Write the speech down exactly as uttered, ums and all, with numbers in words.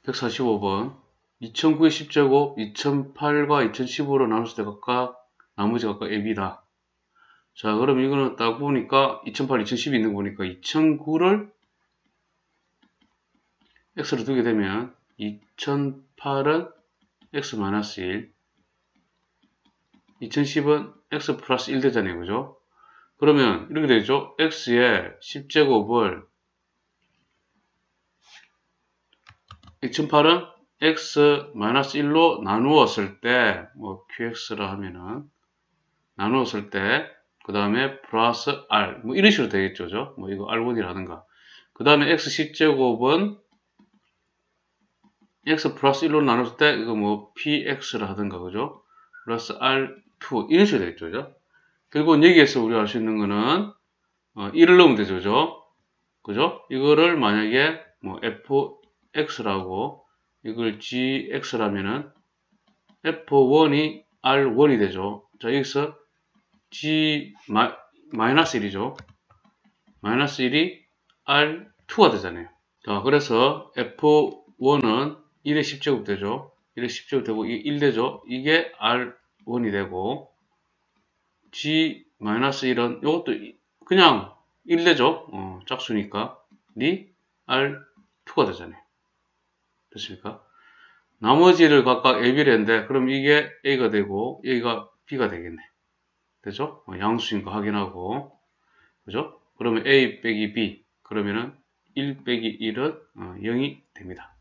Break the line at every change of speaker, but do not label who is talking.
백사십오 번 이천구의 십 제곱 이천팔과 이천십오로 나눴을 때 각각 나머지 각각 에이비다. 자, 그럼 이거는 딱 보니까 이천팔, 이천십이 있는 거 보니까 이천구를 x로 두게 되면 이천팔은 x 일, 이천십은 x 플러스 일 되잖아요. 그죠? 그러면 이렇게 되죠. x의 십 제곱을 이천팔은 x 일로 나누었을 때, 뭐 qx라 하면은 나누었을 때, 그 다음에 플러스 r, 뭐 이런 식으로 되겠죠. 그죠? 뭐 이거 알 원이라든가. 그 다음에 x 십 제곱은 x 플러스 일로 나눴을 때, 이거 뭐 px라 하든가, 그죠? 플러스 알 투, 이런 식으로 되겠죠. 그죠? 결국은 여기에서 우리가 알 수 있는 거는, 어, 일을 넣으면 되죠. 그죠? 그죠? 이거를 만약에 뭐 fx라고, 이걸 gx라면은 에프 원이 알 원이 되죠. 자, 여기서 g 마, 마이너스 일이죠. 마이너스 일이 알 투가 되잖아요. 자, 그래서 에프 원은 일의 십 제곱 되죠. 일의 십 제곱 되고, 이게 일 되죠. 이게 알 원이 되고, g 마이너스 일은 이것도 그냥 일 되죠. 어, 짝수니까. 니 알 투가 되잖아요. 됐습니까? 나머지를 각각 에이비를 했는데, 그럼 이게 A가 되고, 여기가 B가 되겠네. 되죠? 어, 양수인 거 확인하고. 그죠? 그러면 A 빼기 B. 그러면은 일 빼기 일은 어, 영이 됩니다.